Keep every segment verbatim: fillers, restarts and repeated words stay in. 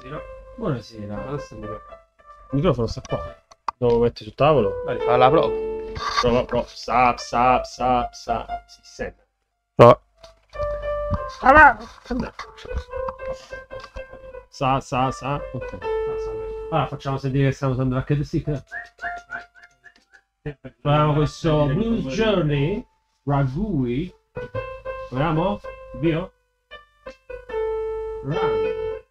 Buonasera. Buonasera. Adesso mi... Il microfono sta qua. Lo metti sul tavolo? Dai, fa la prova. Prova, prova. Sa, sa, sa, sa. Si sente. Prova. Sa, sa, sa. Ok. Allora facciamo sentire che stiamo usando l'H D stick. Proviamo questo Blue Journey Ragui. Proviamo? Vio? Run.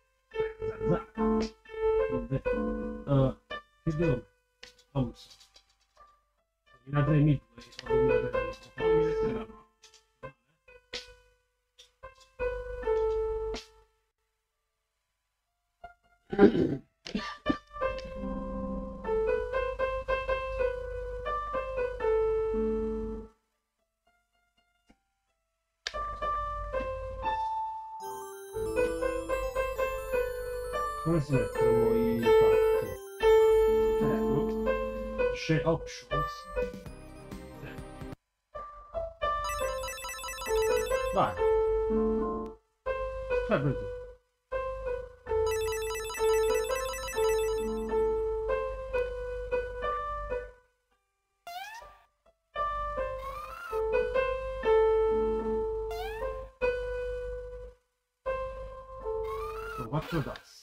Uh, che devo? Non so. duemilatremila come si mettono i fatti? Eh, share options. Vai. Fai per tu. Sono quattro tassi.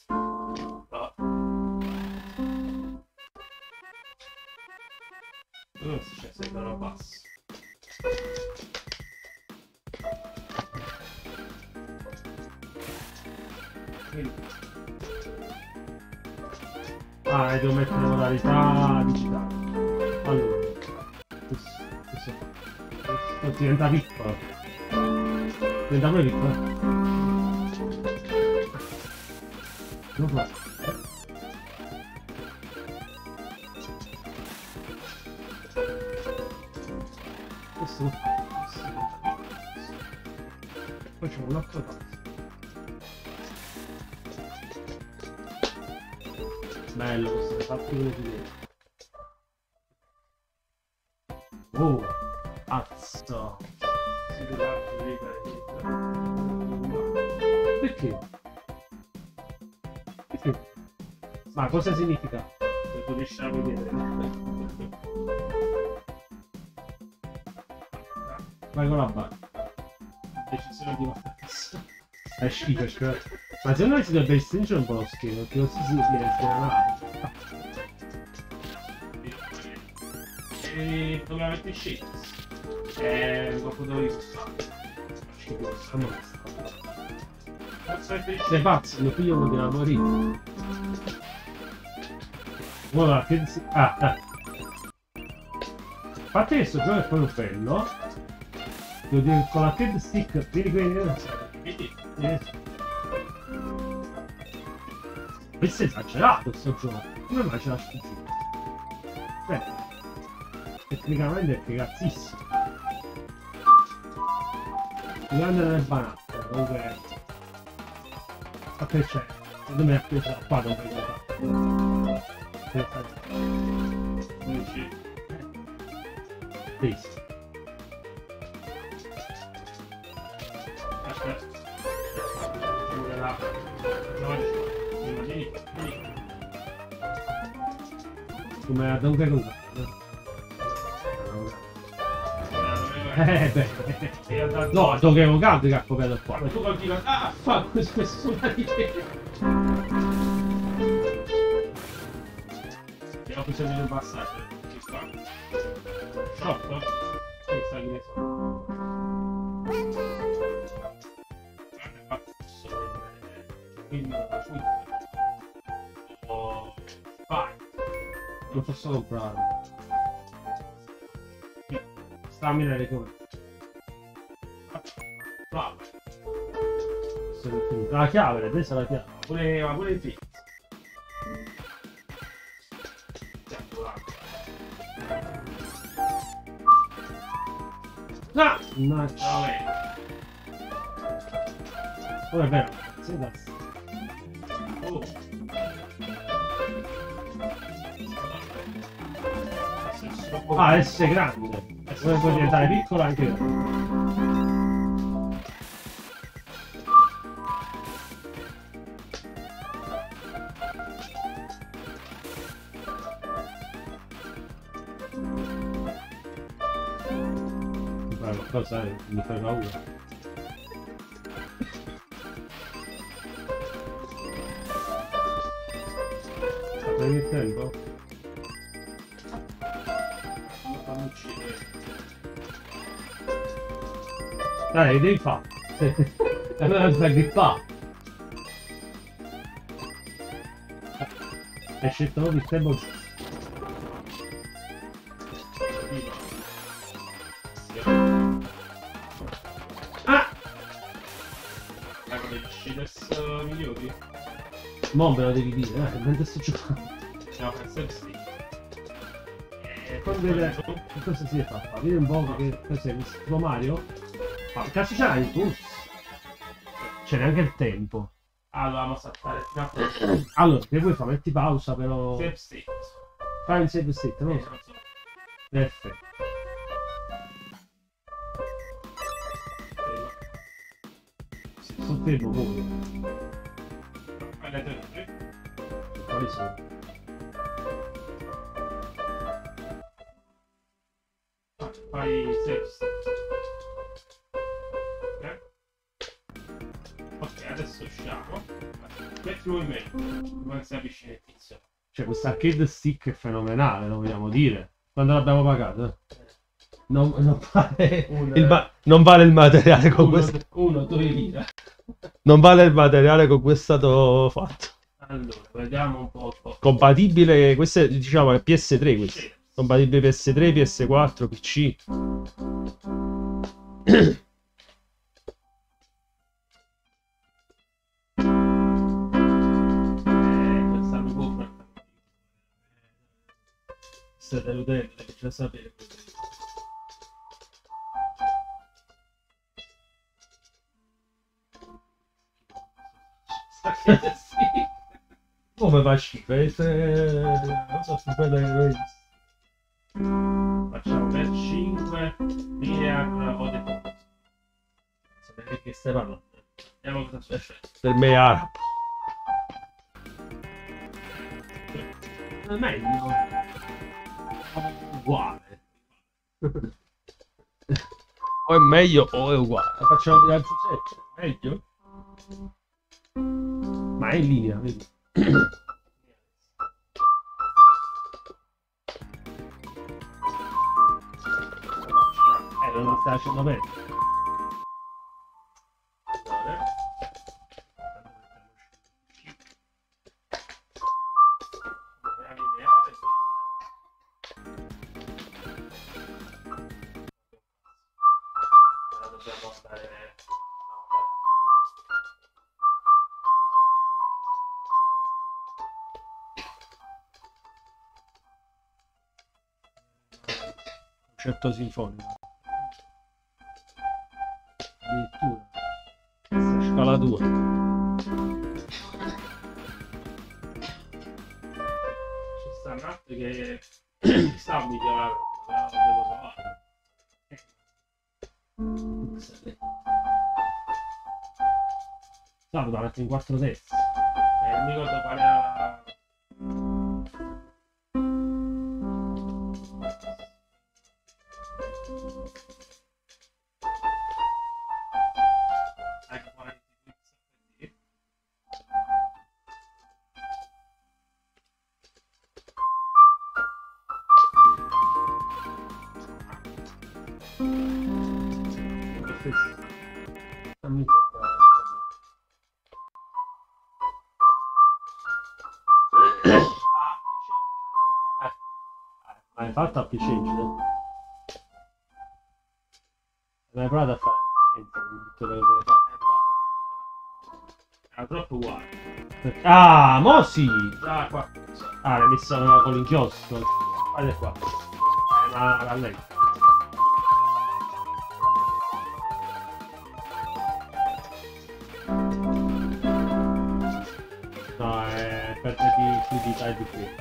Non si c'è sempre una bassa. Ah, e devo mettere modalità digitale. Allora, questo, questo, questo diventa piccolo. Diventa pure piccolo. Devo fare. Questo lo fa, questo lo fa. Poi c'è un altro tasto. Bello questo, è fatto come si vede. Oh, azzo. Si deve perché? Perché? Ma cosa significa? Se tu riesci a vedere. Vai con la barra. Decisione di Matteo. È schifo, è schifo. Ma secondo me si dovrebbe restringere un po' lo schermo, perché così si viene sgranato. E dove avete scelto? Eh, dopo dove io sto. Schifo, stanno sei pazzo, mio figlio non deve morire. Guarda, che si... Ah, ah. A parte che sto gioco è proprio bello. Devo dire con la Kid Stick, vedi quelli... Questo è esagerato sto gioco, come mai ce l'ha sfuggito? Beh, tecnicamente è figazzissimo. Mi grande nel banacco, comunque... A che c'è? Secondo me ha preso qua dove lo fa. Questo. Come a Donkey Kong. Eh beh. No, Donkey Kong altro che ha coperto qua. Ma tu continui a fare questo sulla di te. E ho bisogno di un passaggio. Ci sta. Shop? Sì, sta che ne so. Quindi oh, vai. Non posso comprare. Stamina e come. Bravo. La chiave, l'hai presa la chiave. Pure, ma pure il fitto. Ah! Mannaggia. Oh, è vero. Sì, dai. Oh. Ah, adesso è grande. Adesso puoi diventare piccolo anche io. Cosa è? Mi fai paura. Prendi il tempo? Non fammi uccidere. Dai, devi fare. Allora fai di fa. Hai scelto proprio il tempo giusto. Ah! Ecco degli shaders migliori. Mo me lo devi dire, eh, mentre sto giocando. Siamo per Celsi. E poi vedere che cosa si fa. Fa vedere un po' che cos'è questo Mario. Ma che cazzo c'hai il bus? C'è neanche il tempo. Ah, dovevamo saltare fino a questo. Allora, che vuoi fare? Metti pausa però. Save state. Fai un save state, no? Eh, non so. Perfetto. Sul fermo poi. Fai le torri. Quali sono? Fai save state. Ok. Ok, adesso usciamo. Metti movimento. Come si avvicina il tizio. Cioè, questa arcade stick è fenomenale, lo vogliamo dire. Quando l'abbiamo pagato? Non, non vale Un- il ma- non vale il materiale con Uno, questo. uno, due lire. Non vale il materiale con cui è stato fatto. Allora, vediamo un po'. po'. Compatibile, questo è diciamo è P S tre questo. Sì. Compatibile P S tre, P S quattro, P C. Eh, questa mi compra. State deludendo, devi già sapere. Sì. Come fa schifo? Eh, se- Non so se quello che vedi. Facciamo per cinque linea con una voce forte. Sapete che stai parlando? Vediamo cosa succede. Per me è arabo. È meglio. Uguale. O è meglio o è uguale. Facciamo diverse sette. Meglio? Ma è in linea, vedi? Eh, non mi stai facendo bene. Dobbiamo andare. Concerto sinfonico. Addirittura. Questa è scala due. Ci stanno altri che si sta migliorando, però devo trovare. Salvo davanti in quattro terzi. Eh, non mi ricordo qual era. Ecco, guarda che Fammi Ma hai fatto a P cento? Ma hai provato a fare a P cento con tutte le cose che hai era troppo uguale. fatto? Ah, mo sì! Già qua. Ah, l'hai messa con l'inchiostro. Guarda qua. Eh, ma la lei. No, è perditi fluidità di qui.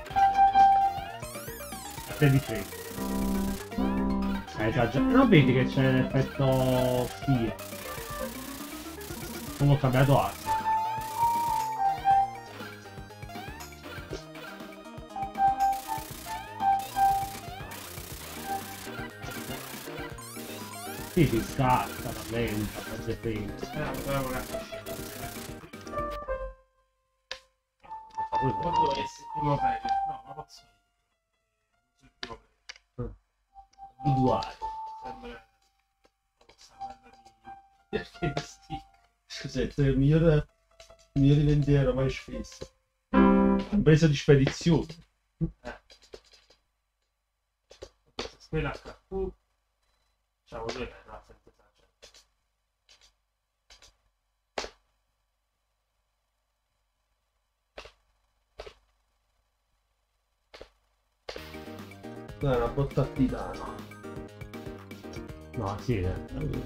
A te di tre. Hai esagerato. Non vedi che c'è l'effetto scia. Non ho cambiato asse. Sì, si scatta, rallenta, mezze frame. Eh, dobbiamo cazzo scendere. Poi Quando è il primo player? No, ma posso dire. Il primo player. individuali. Sembra questa merda di stick. Scusate, il miglior, il miglior diventiero mai spesso. Impresa di spedizione. Eh. Quella H Q. Ciao, due per la senza esagero. No, è una botta titana. No, sì, eh.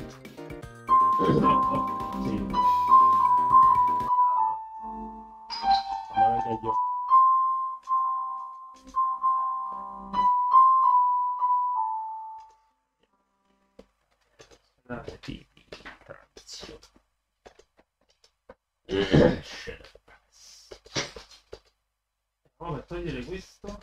Troppo. Sì. Ma non è che io. Dai. Tipi di tradizione. Ora per togliere questo.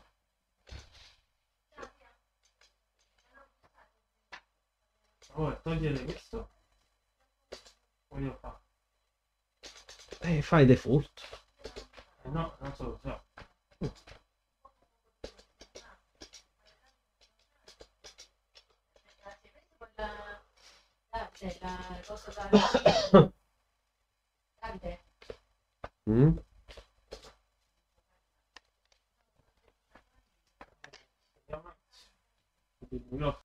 Ora per togliere questo. Voglio fare. Eh, fai default. Eh, no, non so lo so. La cosa da Davide. Mm? Vediamo un attimo.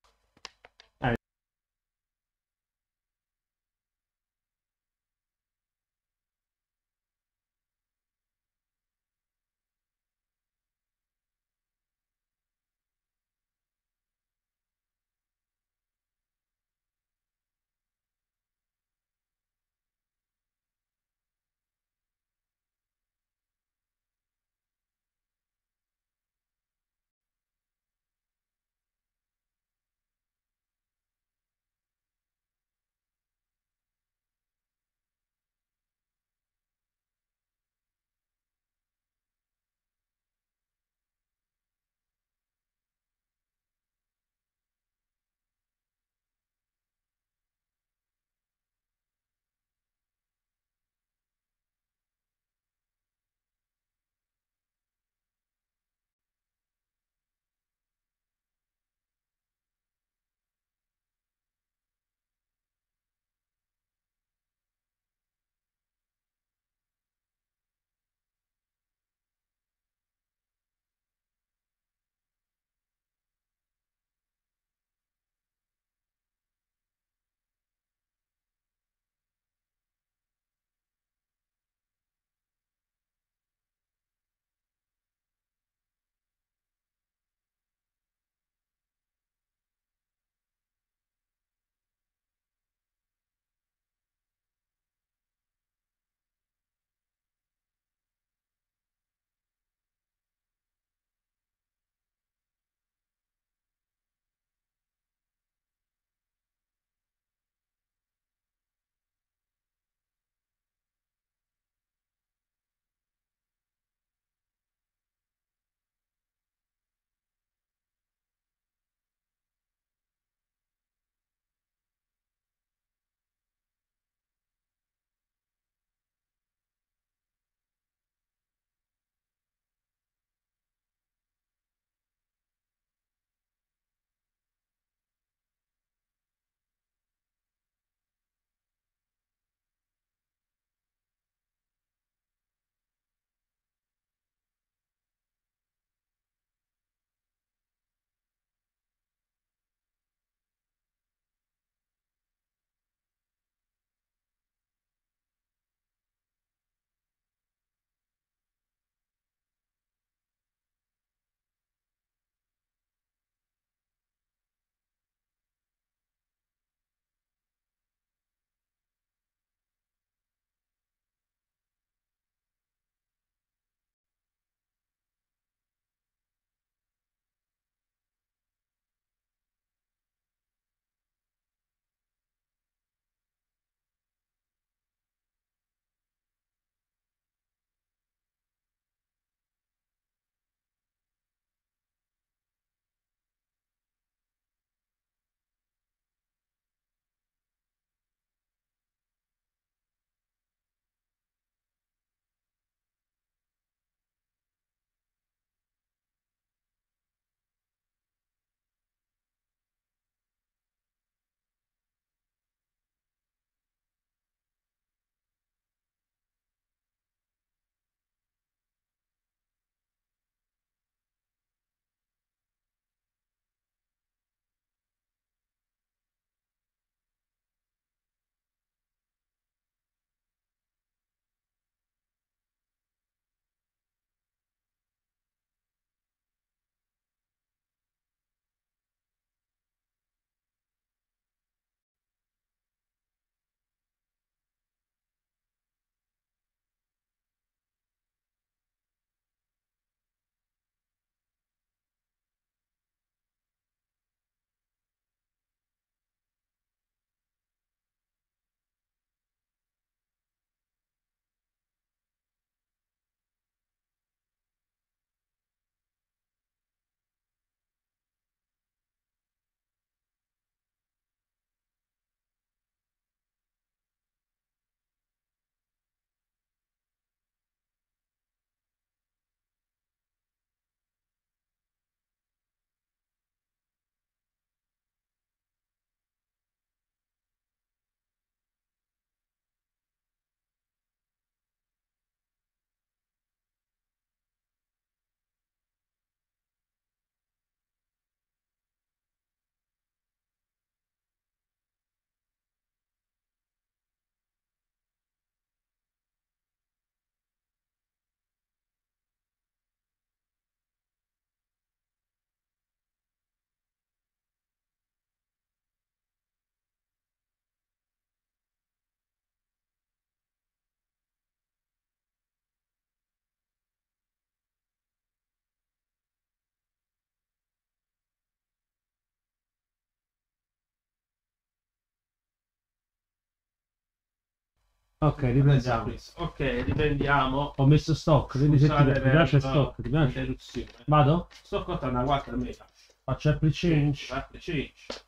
Ok, riprendiamo. Ok, riprendiamo. Ho messo stock, vedi se ti Scusate ti per piace la stock, ti piace? interruzione. Vado? Sto contando una quattro a me. Faccio Apple Change. Apple Change.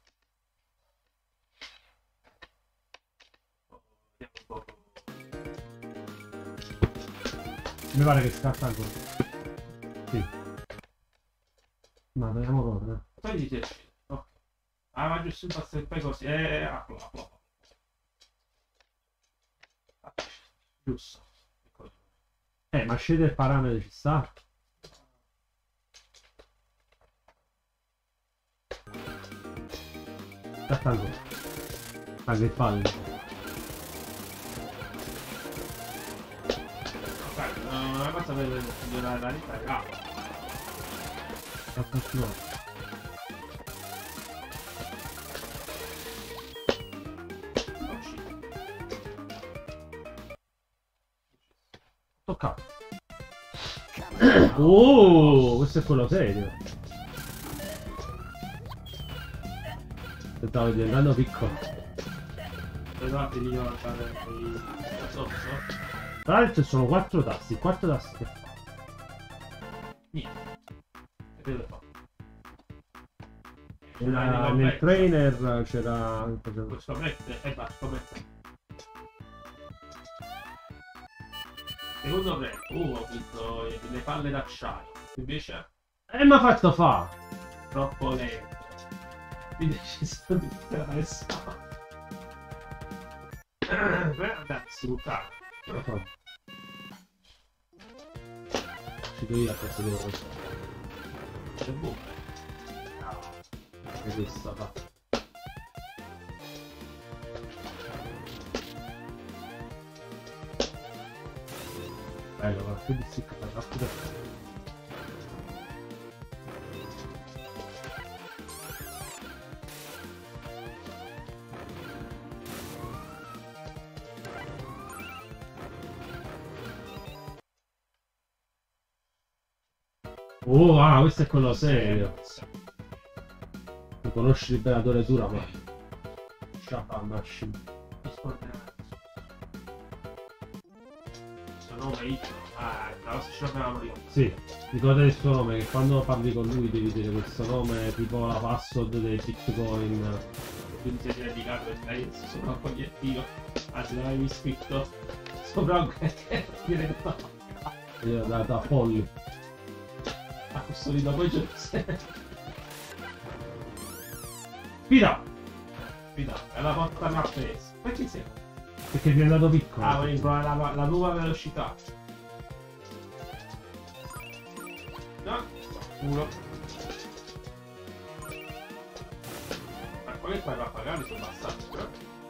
Vediamo un po'. Mi pare che scatta ancora. Sì. Ma vediamo proprio. Togli il ok. Ah, ma giusto un passo e poi così. Eh, apro, apro. Giusto. Ecco. Eh, ma scende il parametro ci sta. Scatta ancora. Anche il pallo. Ok, una cosa per migliorare la vita. Ah, Scatta più volte. non ci. Tocca. Oh, questo è quello serio. Stavo diventando piccolo. Scusate, io devo fare il sotto. Tra l'altro sono quattro tasti, il quarto tasto che fa? Niente. E che devo fare? Era nel trainer c'era... Scomette e va, scomette. Secondo me, uh, ho vinto le palle d'acciaio. Invece E mi ha fatto fa! troppo lento. Quindi ci sono di adesso. Per andare a sfruttare. Ci do io a questo devo questo. C'è bomba. E questa fa. Bello, ma più di sicca fa troppo da fare. Oh, ah, questo è quello serio. Tu conosci il liberatore dura, ma... Sciapa machine. Mi scorderà. Questo nome io. Ah, la nostra scioperiamo io. Sì, ricordati il suo nome, che quando parli con lui devi dire questo nome, tipo la password dei bitcoin. Quindi sei dedicato perché io sono un fogliettino. Anzi, non avevi scritto sopra un diretto. Io da, da folli. A questo video poi c'è. Fida! Fida, è la porta mi ha preso. Perché sei? Perché è diventato piccolo. Ah, volevi provare la, la nuova velocità. No, culo. Ma quelli qua da pagare sono bastardi, però.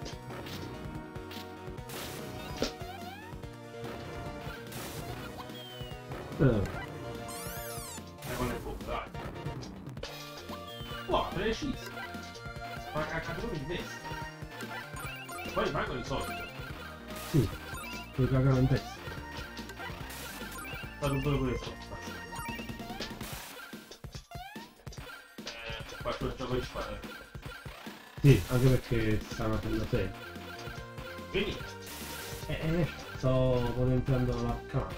Eh, E con le bombe, dai. Wow, preciso. Ma caccato in testa. Poi rimangono i soldi. sì, puoi cagare in testa. Sta pure questo. Eh, faccio il gioco di squadra. Sì, anche perché stanno facendo serio. Quindi, Eh, eh, sto potenziando l'arcano.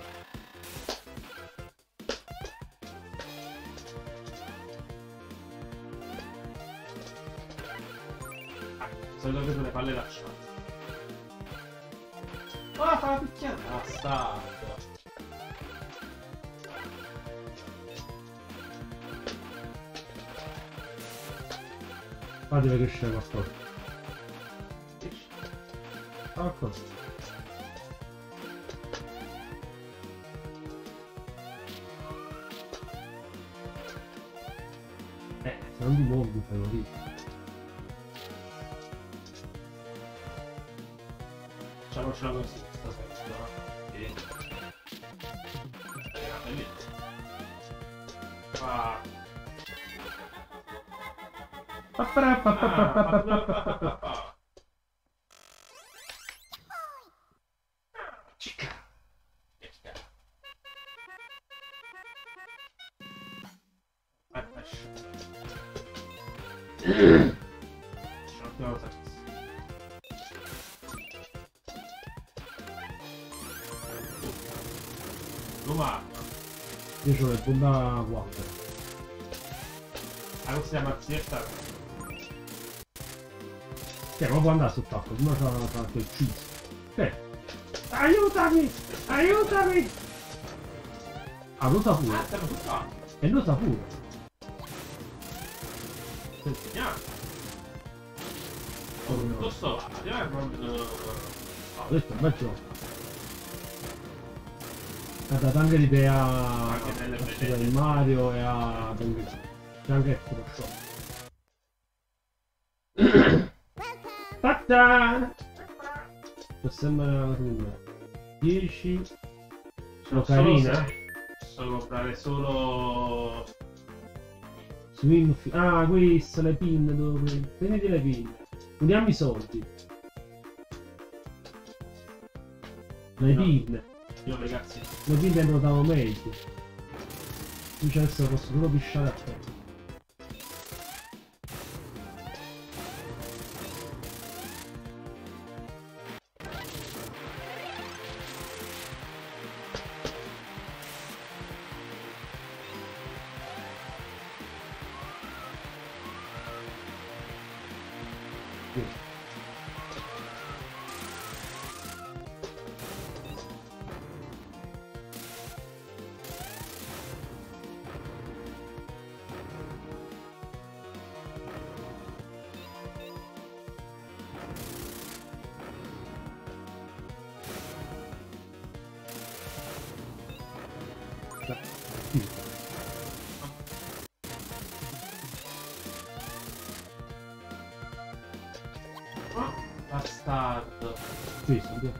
ah, sono dove le palle lasciate. Ah, fa la picchiata! Bastardo! Qua deve crescere qualcosa. Qualcosa. Eh, se non ti muovi ti fai morire. Facciamocela così, questa festa, no? E... È lì. Ah. Pa, pa, pa, pa, pa, pa, pa, pa, pa, pa. Ah. Cica. Cica. Ah, lascia. Lascia una cosa. Romarno. Io c'ho il Honda quattro. Ah, questa è la mazzietta. Che ma può andare sott'acqua, prima c'ha qualche ucciso. Eh. Aiutami! Aiutami! Ah, lo sa pure. Ah, stiamo tutto. E lo sa pure. Sto insegnando. Oh, no. Lo so, eh, non... No, questo è un bel gioco. Ha dato anche l'idea Anche nelle a belle- Super Mario e a c'è anche il Photoshop. Fatta! C'è sempre una cosa migliore. dieci. Sono carina. Posso comprare solo... Swing fi- ah, queste le pinne dove. Prenditi le pinne. Uniamo i soldi. Le No. pinne. Io ragazzi, Le pinne notavo meglio. Invece adesso posso solo pisciare a te. oh, bastardo. Sì, sì.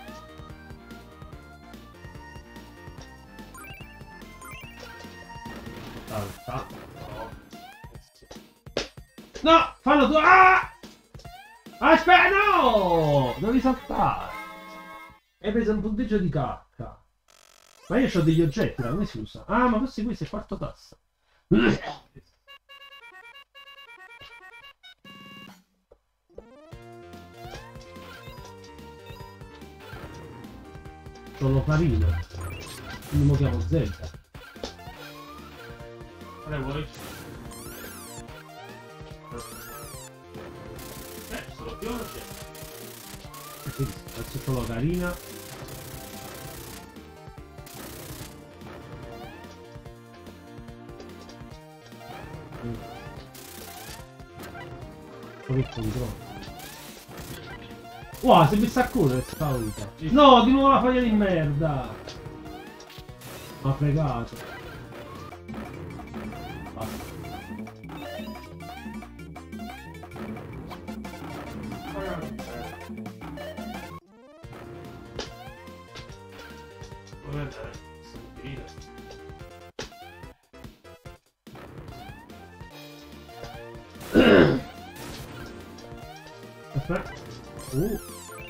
Ah, no, fallo tu! Ah! Aspetta, no! Devi saltare! Hai preso un punteggio di cacca. Ma io ho degli oggetti, da come si usa? Ah, ma questi qui sei quarto tassa. Sono farina. Quindi mi chiamo Zelda. Quale vuoi? Eh, solo più c'è. E quindi adesso c'ho la carina. Che controllo. Wow, si è messa a correre sta vita. No, di nuovo la foglia di merda. Ma fregato. Basta. Come andare? Sentire. Aspetta. Uh.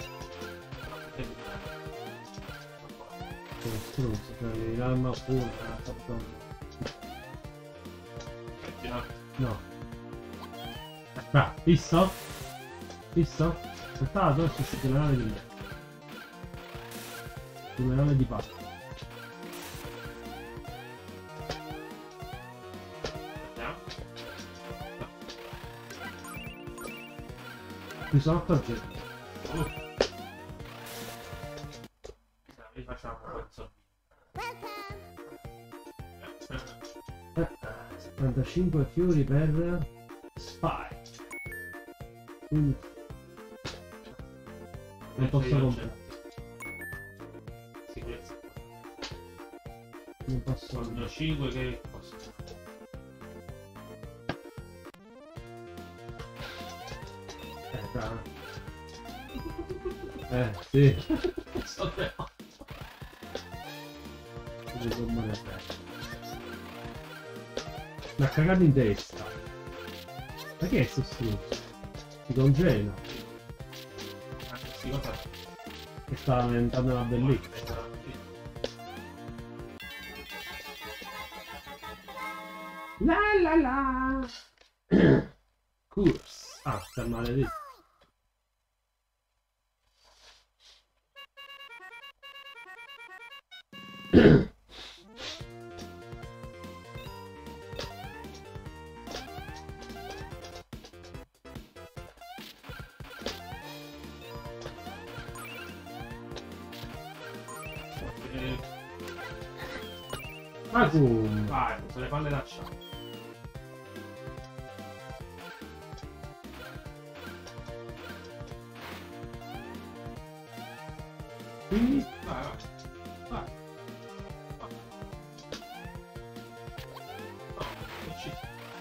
Che stronzo, cioè l'arma pure. No. Aspetta, visto? Visto? Aspetta, adesso c'è la nave di me. Una nave di pasta. Mi sono accorgendo. Uh. Rifacciamo questo. Eh, settantacinque fiori per Spy. Quindi non posso comprare. Sì, questo. Non posso Sono comprare. cinque che posso. Eh, bravo. Eh, sì. Sono tre. Devo sommare bene. Mi ha cagato in testa. Ma che è sto stronzo? Si congela. Sì, cosa? Che sta diventando una bellezza. La la la. Curse. Ah, sta maledetto. Eh, Ma come? vai, se le palle d'acciaio. Quindi? Vai, vai. Vai. Vai. No, non ci.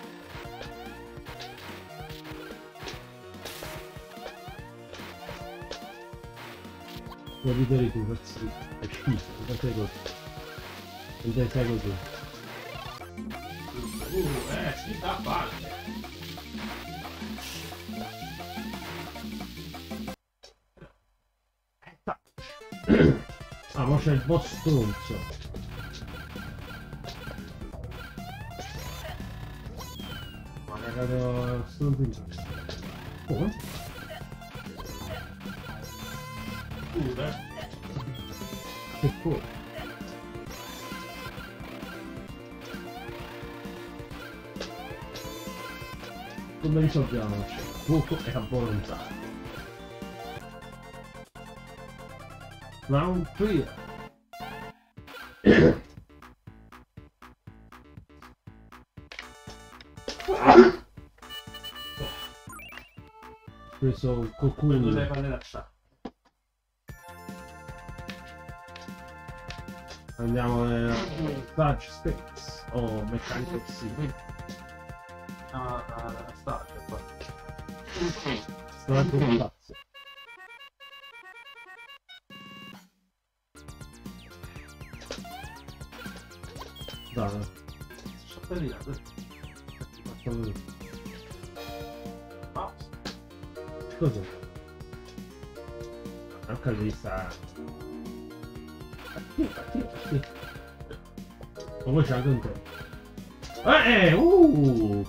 Lo ridere tu, cazzo. È schifo, non sei così. Non sei così. Uh, eh, si dà palle. Ah, ma c'è il boss stronzo. Ma ne cado stronzo. Come? Pure. Che fuori? Come risolviamo? Fuoco e a volontà. Round tre. Preso un Prendo le cocuno. palle d'acciaio. Andiamo nel Touch Space o Mechanical Sea. Ah, ah, sta, c'è qua. Strano spazio. Dai, Sciappellina, facciamo così. ah, Cosa? Anche lì sta. Ma poi c'è anche un tempo. Eh, eh, uh!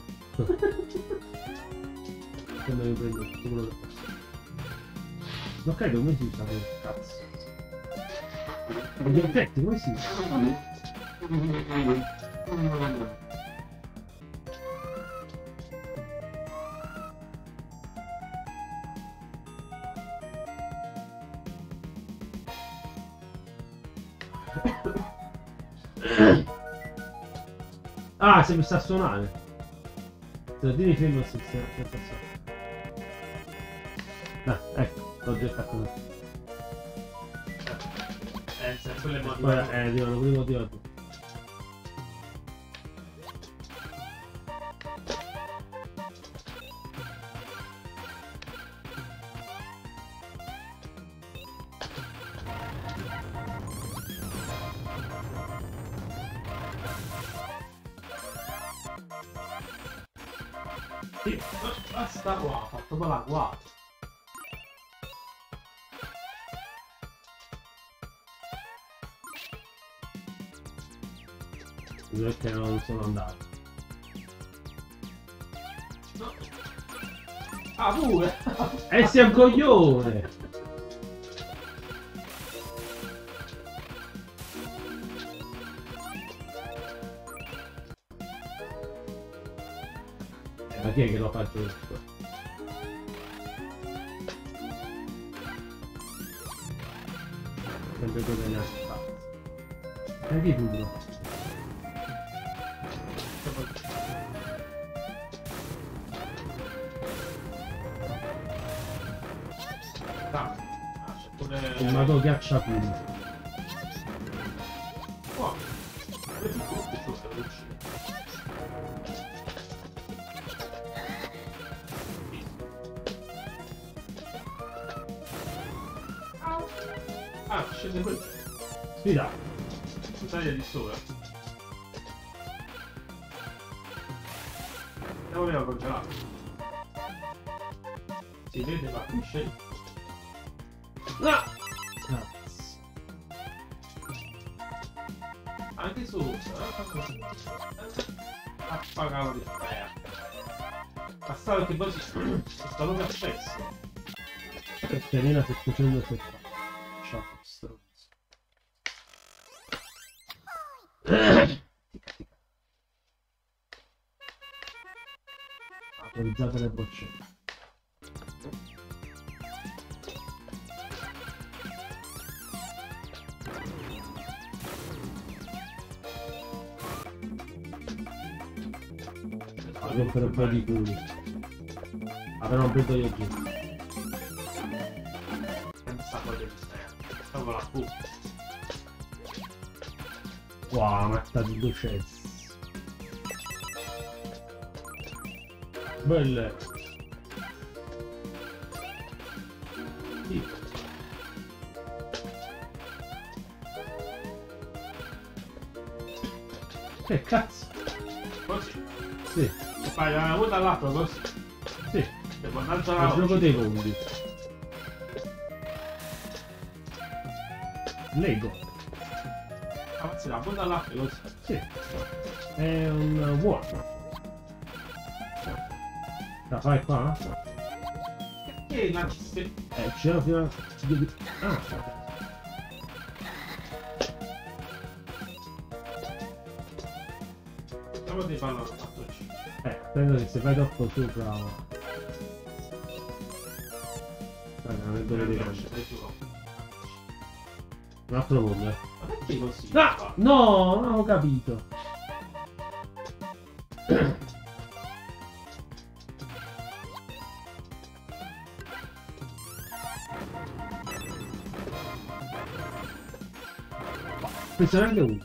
Quando mi prendo tutto quello che posso. Non credo come si usa quel cazzo. Gli effetti come si usa? Ah, si è messo a suonare. Sardini fermo si sta a suonare. Ah, ecco, l'ho già fatto così. eh, se quelle Poi, motivano. eh, arrivano prima di oggi. Sì, basta qua, ha fatto qua la qua. Perché non sono andato. No. Ah, pure! E sei un coglione! Eh, ma chi è che lo fa giusto? Sempre cosa ne ha fatto. E chi pure? Ah, c'è pure... Il mago ghiaccia pure. Qua. Vedi tutti su per uccidere. Ah, scende quello. Sfida! Si taglia di sopra. E voleva congelato. Si vede ma qui scende. No! Cazzo. Anche su. Ha pagato di merda. Bastava che poi si sta proprio accesso. Caterina settecentosettanta. Ciao, stronzo. Autorizzate le boccette. a rompere un po' di culi. Ah, però non prendo io giù. Pensa poi del stavo la Q. Wow, ma sta di docesse. Belle. Sì. Che cazzo? Così. Sì, E fai da uno all'altro così. sì. Devo andare Il gioco dei mondi. Lego. Avanzi da uno all'altro così. Sì. È un Warhammer. La fai qua? Perché non ci stai? Eh, c'era fino a... Ah, Facciamo dei palloni quattro C. eh, prendo che se vai troppo sopra... Dai, non è dove devi andare. Un altro mondo, eh. Ma perché così? Ah, no, non ho capito. Questo è anche uno.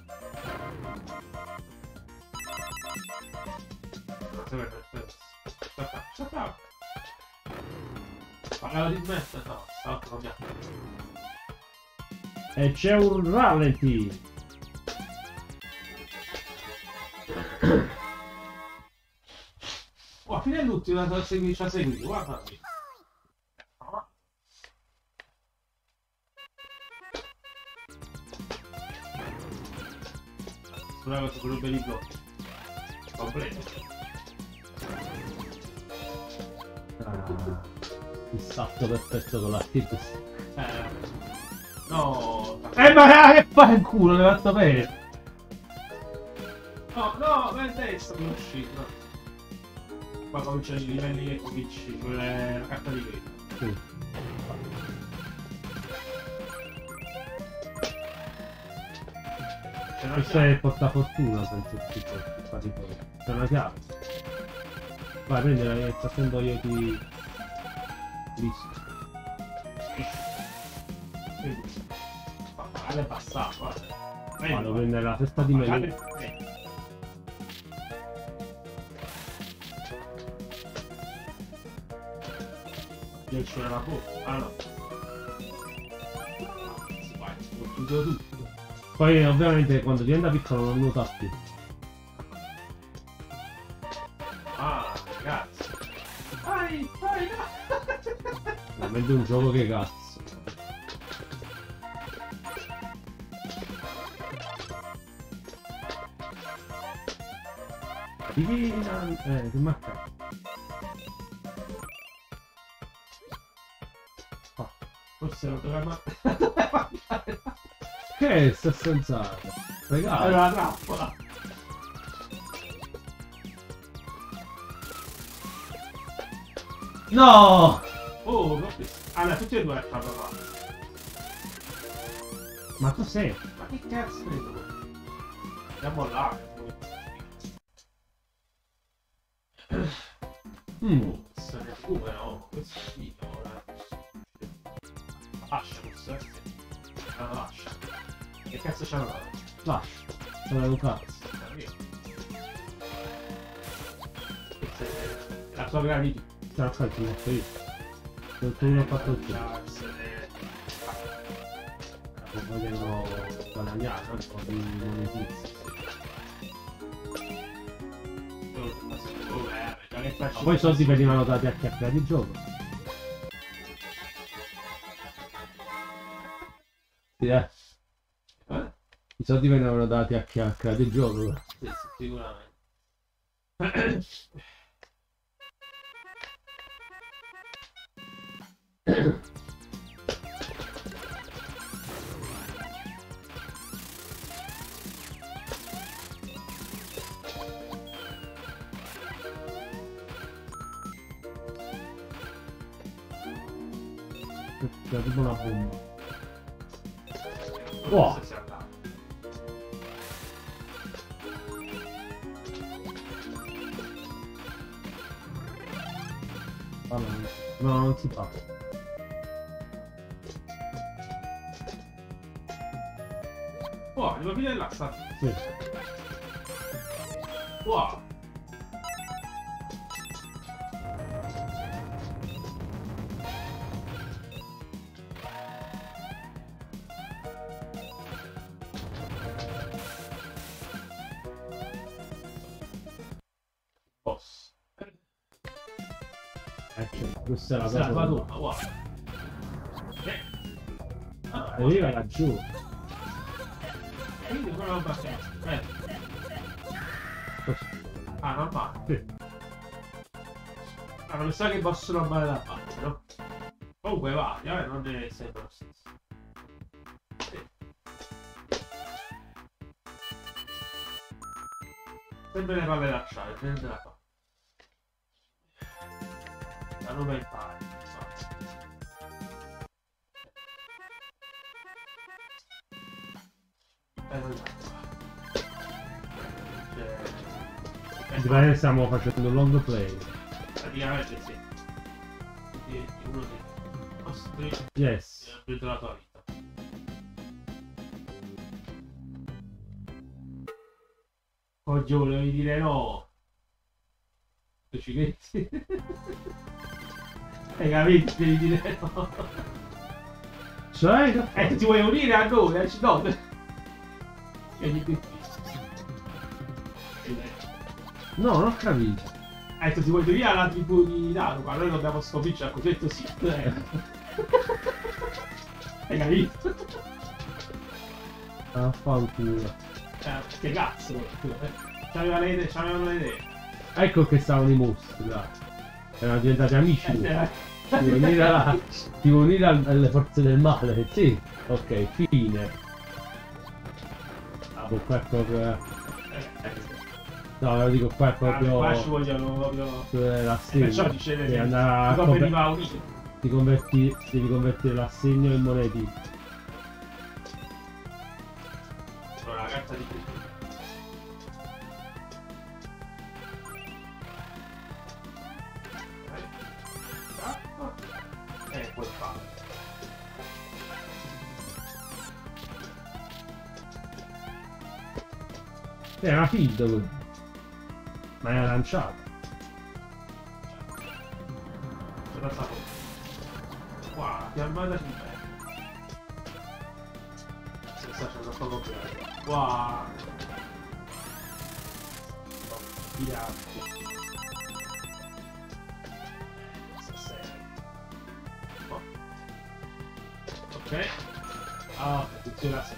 Aspetta, aspetta. Parlavo di smettere, no, stavo cambiando. E c'è un rallenti. Oh, fino all'ultimo ci ha seguito, seguito, guarda qui. Una cosa quello per i blocchi. Completo. Ah, il salto perfetto con la hit. Eh, no. Eh ma che fai il culo, l'hai fatto bene. No, no, ma è destra non è uscito. Qua cominciano i livelli che cominci, cioè la carta di credito. Sì. C'è una Questo è il portafortuna senza il tipo qua di fuori. C'è una chiave. Vai, prendila che sta facendo io ti... Visto. Ma vale passato, guarda. Vado a prendere la testa di menu. Io c'è una foto. Ah no. Si va, ho chiuso tutto. Poi ovviamente quando diventa piccolo non nuota più. Ah, ragazzi. Vai, vai, no. Veramente un gioco che cazzo. Divina... Eh, che manca? Oh, forse lo dovremmo... Che è sta stronzata? Regalo. Era una trappola. No! Oh, l'ho visto. Allora, tutti e due a farlo. Ma cos'è? Ma che cazzo è? Andiamo là. Mm. Se ne recupero, questo è figo, ora. Lascia questo, eh. La lascia. Che cazzo c'hanno dato? Flash. Sono un cazzo. Questa è la tua gravità. Sta cazzo, non so io. Tutto uno ha fatto il tuo. Vogliono guadagnare un po' di monetizie. Ma poi i soldi venivano dati a chi ha creato il gioco. Sì, eh. Eh? I soldi venivano dati a chi ha creato il gioco. Sì, sì, sicuramente. C'è tipo una bomba. Non Wow. so se sia andato. Allora, no, non si fa. Wow, devo finire là, sta. Sì. Wow. Boss. Ecco, questa è la Questa è la cosa. tua tomba, wow. Eh. Ah, Arriva laggiù. quindi quello è un pazienza. Eh. Ah, normale. Sì. Ah, non sa che boss normale da parte, no? Comunque va, eh, non è sempre lo stesso. Sì. Sempre le palle lasciate, niente da fare. La nuova impari, infatti. Eh, non è qua. Cioè, Direi che stiamo facendo un long play. praticamente sì. Quindi uno dei nostri Yes. ti ha preso la tua vita. Oggi volevi dire no. Tu ci credi? Hai capito? Devi dire no. Cioè, che Eh, fai? ti vuoi unire a noi? Eh, ci do. Che gli dici? No, non ho capito. Eh, tu ti vuoi unire alla tribù di Daruka? Noi dobbiamo sconfiggere il cosiddetto Sith. Eh. Hai capito? Affanculo. Cioè, che cazzo? Eh. C'aveva le idee, c'avevano le idee. Ecco che stavano i mostri, là. Erano diventati amici. Eh, eh. Ti vuoi unire, alla- ti vuoi unire al- alle forze del male? Sì. Ok, fine. Ah, boh, qua è proprio... Eh, eh. No, lo dico, qua è Ah, proprio... qua ci vogliono proprio... eh, Eh, l'assegno. perciò dice Devi che andare a come conver- veniva unito. ti converti, devi convertire l'assegno in moneti. Allora, la carta di crisi. E poi fare. È una field così. Ma è lanciata. C'è da sapere. Qua, la fiammata di me. Questa c'è una cosa bella. Qua. Pirati. Questa serie. Oh. Ok. Ah, ok, funziona sempre.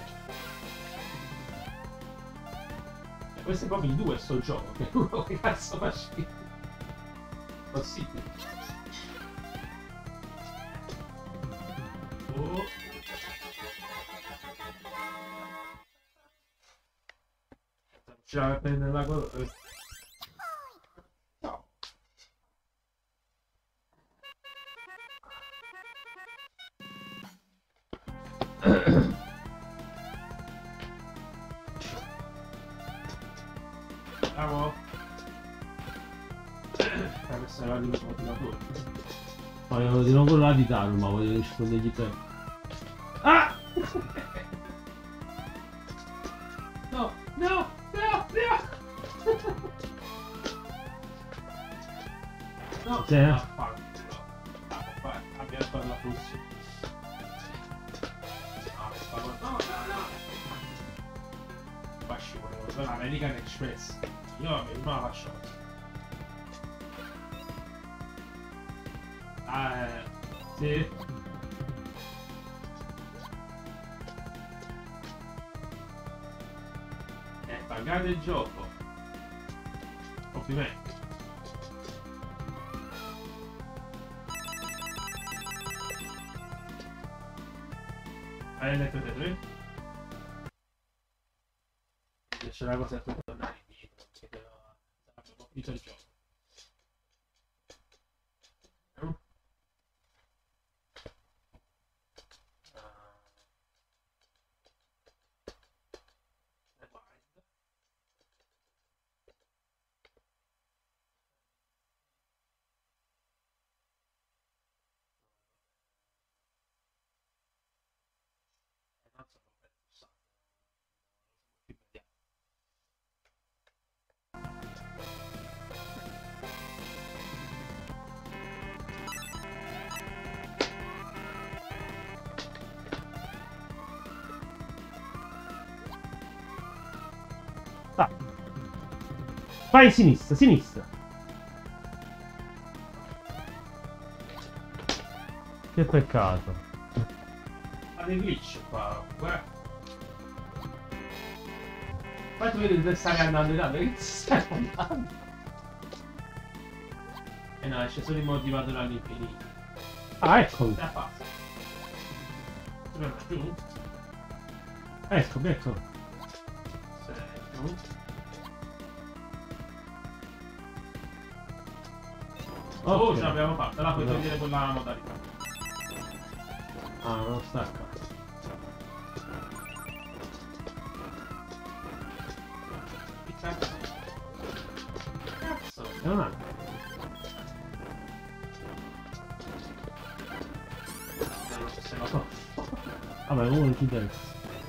Questo è proprio in due sto gioco, che uno che cazzo fa schifo. Possibile. Oh. Ce la per prendere la cosa. No. Bravo. Eh, questa è la di motivatore. Voglio di nuovo là di Taru, ma voglio rispondergli per... Ah! No, no, no, no! No, Sì. no, fanculo. Ah, fai, abbia fatto la prossima. No, questa cosa- no, no, no! Qua ci volevo fare l'American Express. Io vabbè, non la faccio. Ah, eh, sì. Eh, pagate il gioco. Complimenti. Hai letto te tre? C'è una cosa per tornare indietro, perché però abbiamo finito il gioco. No? Ah. Rewind. Ah. Vai in sinistra, sinistra. Che peccato. Ha dei glitch qua, guarda. Ma tu vedi dove stai andando in alto? Che stai andando? Eh no, esce solo in motivato all'infinito. Ah, eccolo. Da fase. Sono giù. Ecco, ecco. Sei giù. Oh, Ok. ce l'abbiamo fatta, la puoi No. togliere con la modalità. Ah, non stacca. Che cazzo? Cazzo! È un altro. Non so se Lo lo so. Vabbè, uno ci interessa.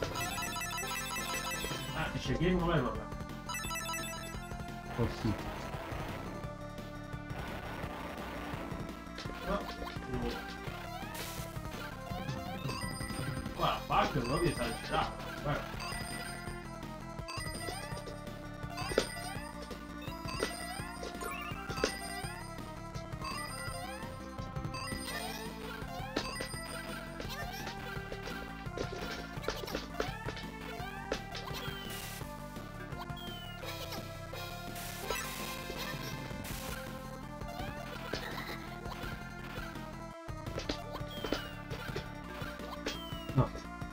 Ah, dice game over, vabbè. Oh sì. No. Guarda, parte proprio esagerato. Guarda. No.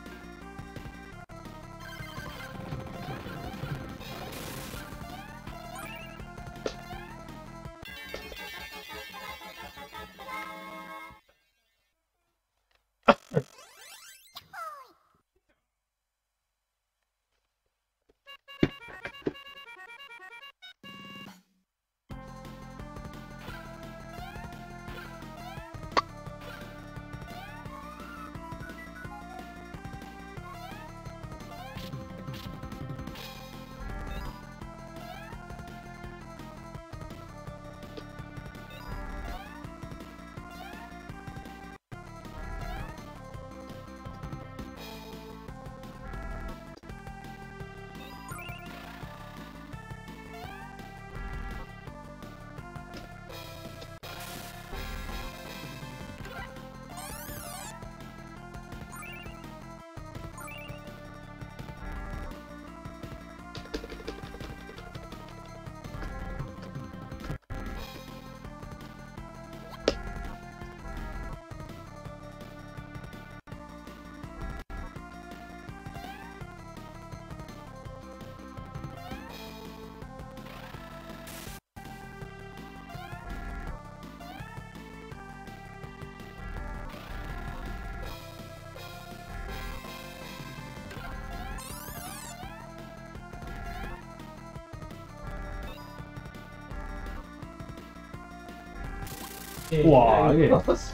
Wow, che...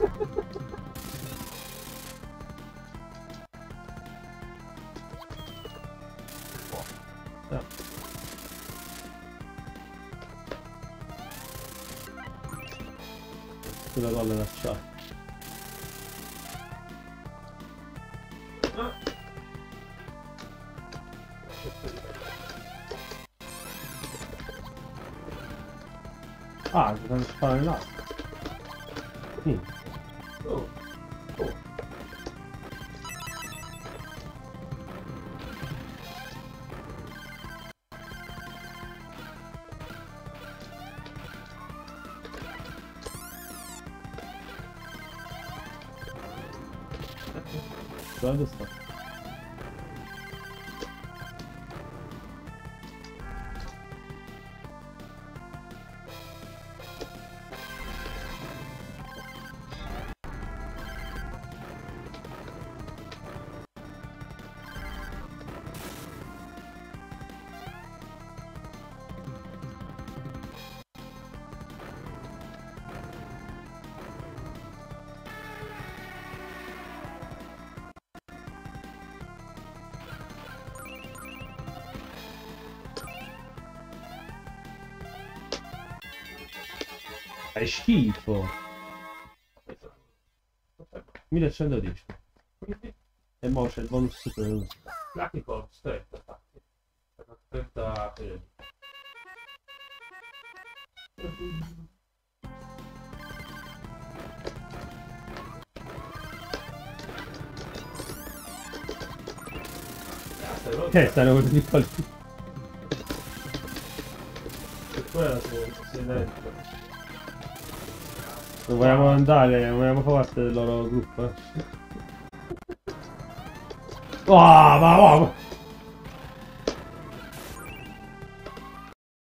Sulla colla d'acciaio. Ah, bisogna sparare in là. Sì. Oh. Oh. Dove sta? È schifo. millecentodieci. E mo c'è il bonus super. Lucky Box, aspetta, infatti. Aspetta. Eh, stanno così piccoli. E quella si dentro. Non vogliamo andare, non vogliamo fare parte del loro gruppo, eh. Oh, ma, ma, ma.